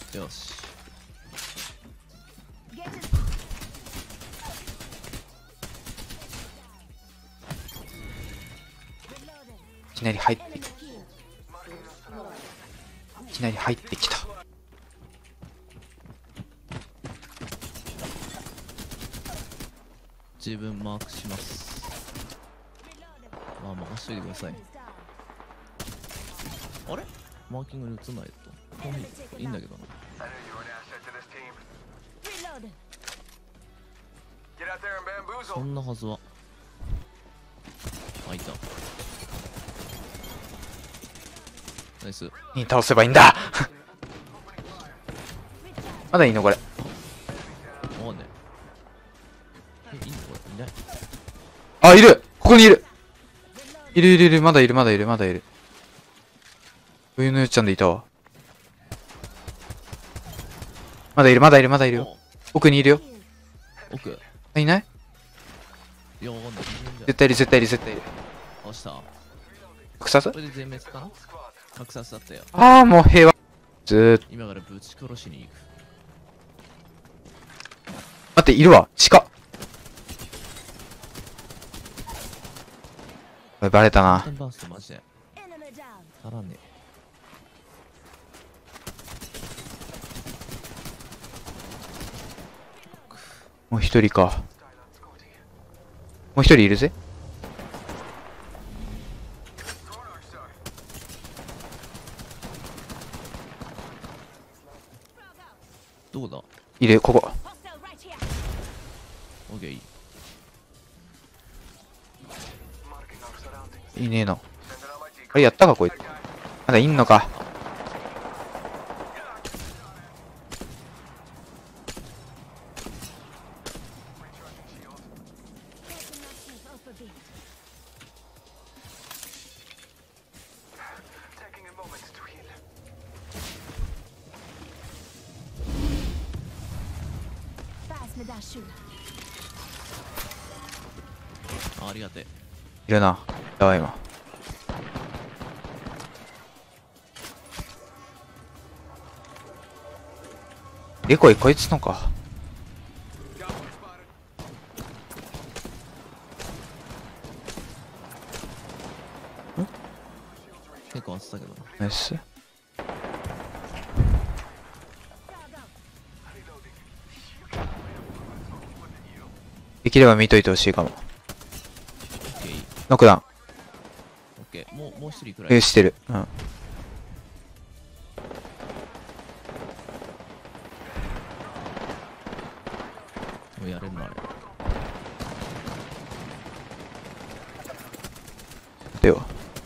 よし。 いきなり入ってきた。いきなり入ってきた。 自分マークします。まあ任しといてください。あれマーキングに移んないといいんだけどな。そんなはずは。あ、いた。ナイス。 に倒せばいいんだまだいいのこれ。 わかんねえ。いいのこれ。いない。 あ、いる、ここにいる。いるいるいる、まだいるまだいるまだいる。冬のよっちゃんでいたわ。まだいるまだいるまだいるよ。奥にいるよ。 奥。 あ、いない？ いや、わかんない。 絶対いる絶対いる絶対いる。 押した。 草津？ これで全滅かな。格殺だったよ。 ああ、もう平和。ずーっと。 今からぶち殺しに行く。 待って、いるわ。鹿。これバレたな。 バーストマジで。足らんねえ。 もう一人か。もう一人いるぜ。 どこだ？ いる、ここ。 オッケーいい。 いねえの。あれやったかこいつ。まだいんのか。 ありがてえ。 いるな。やばい今。デコイこいつのか。 結構当てたけどな。 ナイス。できれば見といてほしいかも。 オッケーいい。 ノックダウン。 オッケー。もう一人くらい。 してる。うん。 もうやれるのあれ。 でよ。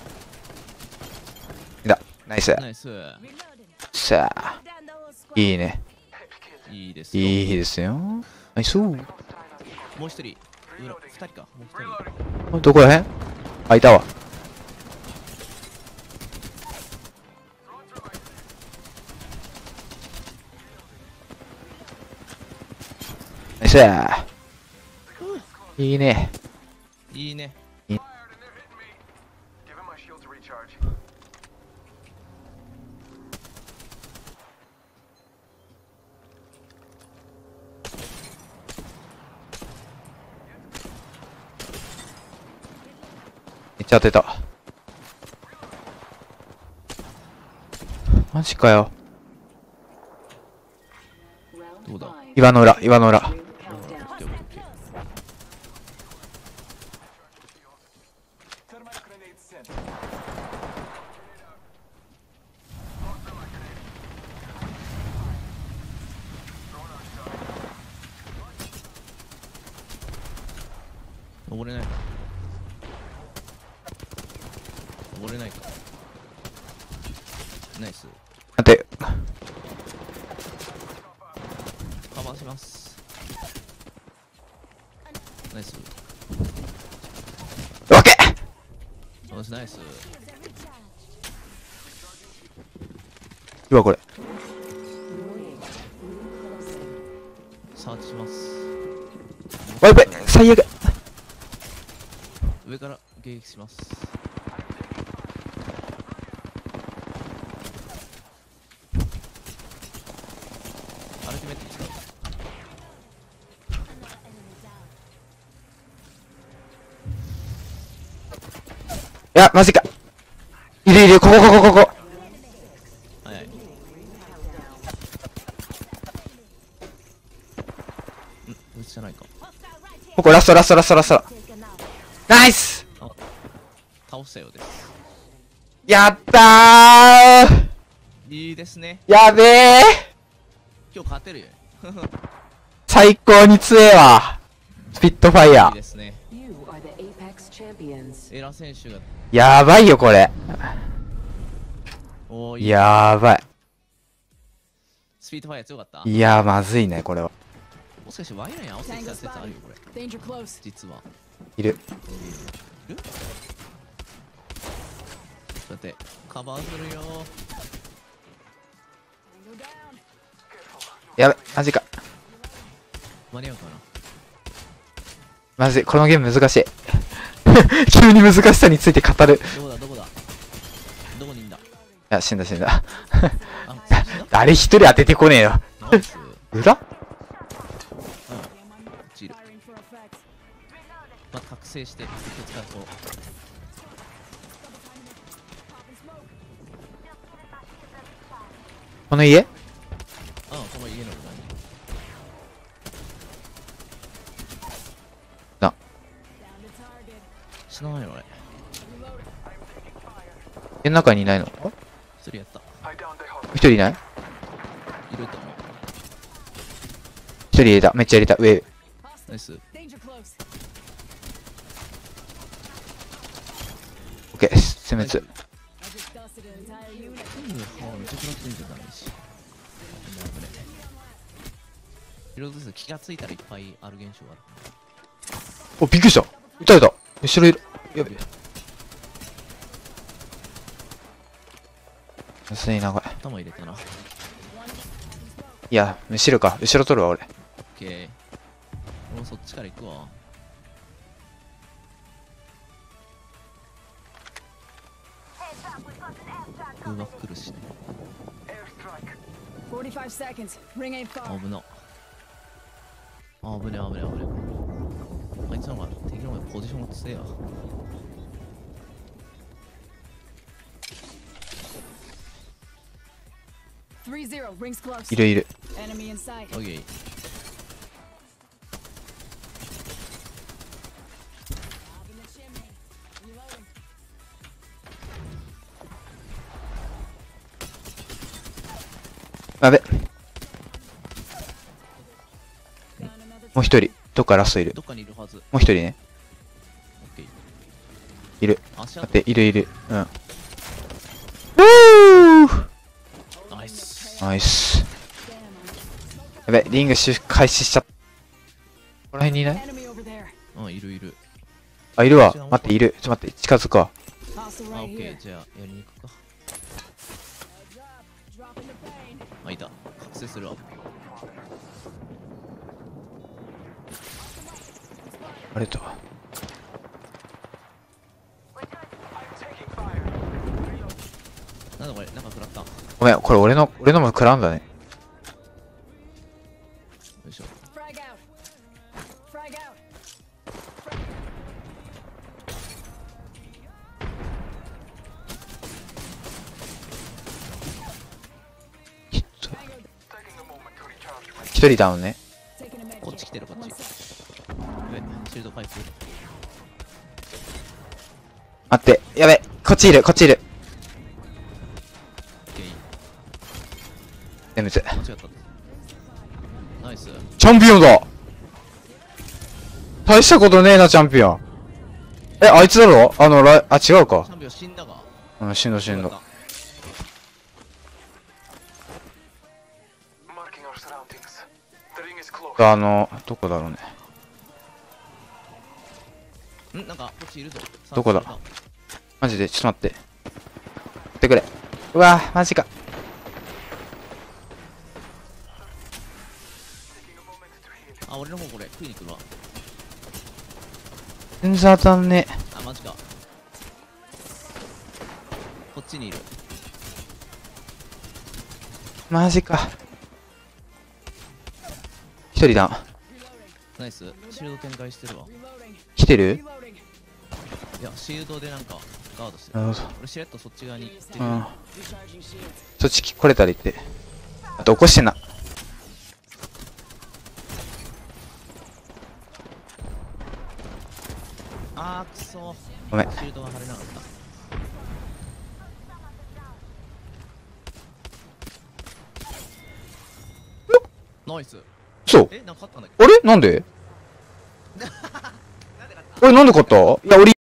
だ。ナイス。 ナイス。 さあ。いいね。 いいですよ。 いいですよ。ナイス。 もう一人。裏、二人か。もう一人。 どこらへん？あ、いたわ。ナイス。いいね。 いいね。 めっちゃ当てた。マジかよ。 どうだ？ 岩の裏、岩の裏。 オッケーオッケーオッケー。登れないか。登れないか。ナイス。 待って。 カバーします。ナイス。 オッケよし、ナイス。 ー。うわ、これ。 サーチします。 やばい、最悪。 上から迎撃します。 アルティメット使う。 いや、マジか。いるいる、ここ。 はいはい。打ちじゃないか。 ここ、ラスト。ナイス。 倒したようです。 やったー。 いいですね。 やべえ。 今日勝てるよ。 最高に強えわ。スピットファイヤー。 いいですね。エラ選手が。 やばいよ、これ。 おー、いい。 やばい。 スピードファイア強かった。 いやー、まずいね、これは。 もしかしてワイヤーに合わせてきた説あるよ、これ。実は。 いる。 だってカバーするよ。 やべ、マジか。 間に合うかな。 まずい、このゲーム難しい。急に難しさについて語る。 どこだどこにいんだ。 いや、死んだ。 あ、死んだ。 誰一人当ててこねえよ。 ナイス。 裏チル。まあ、覚醒して気を使うと。 この家この家の裏に。 な。 死なないよ、俺。 家の中にいないの？ 一人やった。 一人いない？ いると思う。 一人入れた。めっちゃ入れた。上。 ナイス。 オッケー。殲滅。 めちゃくちゃついてたんですし。リロード数気がついたらいっぱいある現象がある。 お、びっくりした。撃たれた。後ろいる。やべ。むずいな、これ。 頭入れたな。 いや、後ろか。後ろ取るわ、俺。 オッケー。俺もそっちから行くわ。空爆来るしね。危な。危ね。あいつの方が敵の方がポジションが強えわ。 いる。 オッケー。 やべ。もう一人。どっかラストいる。 どっかにいるはず。 もう一人ね。 オッケー。 いる。 足待って、いる。うん。 ナイス。 ナイス。やべ、リング開始しちゃった。ここら辺にいない？ うん、いる。 あ、いるわ。待って、いる。ちょっと待って、近づくわ。 あ、オッケー。じゃあ、やりに行くか。あ、いた。覚醒するわ。 あれと。 なんだこれ、なんか食らった。よごめん、これ俺のも食らうんだね。 いしょ。 一人ダウンね。 こっち来てる、こっち。シールドパイプ。 待って、やべ、こっちいる。 オッケー。 全滅。 間違った。ナイス。 チャンピオンだ。大したことねえな、チャンピオン。え、あいつだろ？違うか。 チャンピオン死んだが。 うん、死んだ。どこだろうね。 なんか、こっちいるぞ。 どこだ？マジで、ちょっと待って。待ってくれ。うわぁ、マジか。 あ、俺の方これ、食いに来るわ。 全然当たんねえ。 あ、マジか。こっちにいる。 マジか。 一人だ。 ナイス。シールド展開してるわ。 来てる？ いや、シールドでなんかガードしてる。 なるほど。 俺しれっとそっち側に行ってる。 うん。そっち来れたら行って。あと起こしてんな。 あーくそ。 ごめん。 シールドが貼れなかった。ナイス。 そう。 え、なんか勝ったんだっけあれなんで？俺なんで勝った？いや、俺